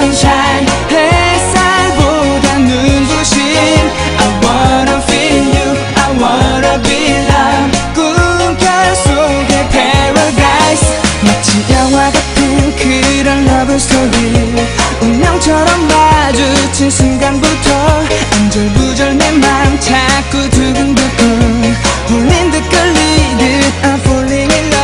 sunshine. 햇살보다 눈부신 I wanna feel you, I wanna be loved. 꿈결 속의 paradise. 마치 영화 같은 그런 러브 스토리. 운명처럼 마주친 순간부터 안절부절 내 맘 자꾸 두근두근 홀린 듯 끌리듯 I'm falling in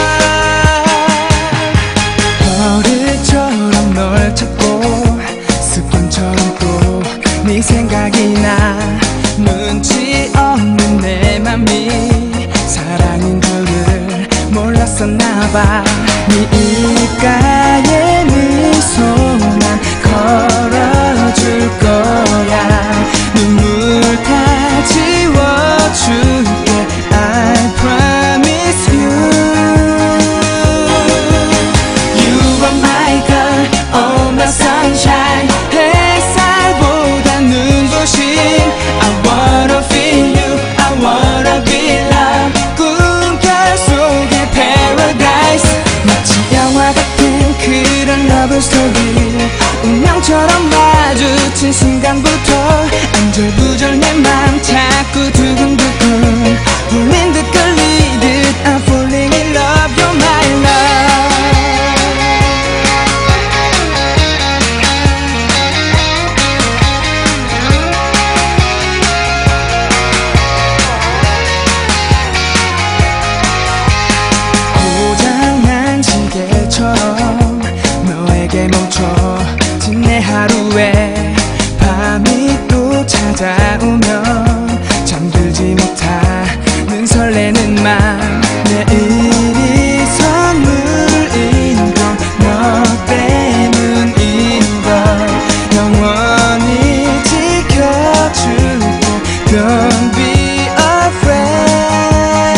love. 버릇처럼 널 찾고 습관처럼 또 네 생각이 나. 눈치 없는 내 맘이 사랑인 줄을 몰랐었나봐. 네 입가에 미소만 걸어줄 거야. 눈물 다 지워줄게 I promise you. You are my girl, oh my sunshine. 햇살보다 눈부신 I wanna feel you, I wanna be loved. 꿈결 속의 paradise. 마치 영화 같은 그런 러브 스토리. 운명처럼 마주친 순간부터 안절부절 내 맘 자꾸 두근두근 홀린 듯 끌리듯 I'm falling in love. You're my love. 고장난 시계처럼 너에게 멈춰진 내 하루에 밤이 또 찾아오면 잠들지 못하는 설레는 맘. 내일이 선물인 건 너 때문인 걸 영원히 지켜줄게 Don't be afraid.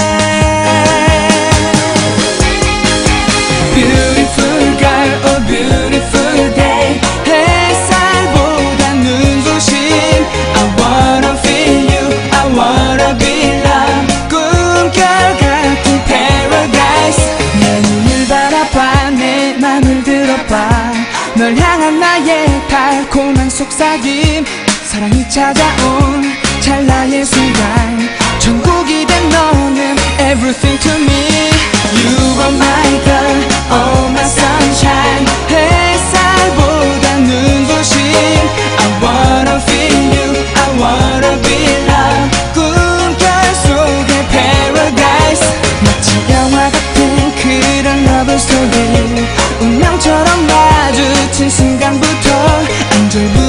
Beautiful girl, oh beautiful day. 햇살보다 눈부신 I wanna feel you, I wanna be loved. 꿈결 같은 paradise. 내 눈을 바라봐 내 맘을 들어봐. 널 향한 나의 달콤한 속삭임. 사랑이 찾아온 찰나의 순간 천국이 된 너는 everything to me. You are my girl, oh my sunshine. 햇살보다 눈부신 I wanna feel you, I wanna be loved. 꿈결 속의 paradise. 마치 영화 같은 그런 러브 스토리. 운명처럼 마주친 순간부터 안절부절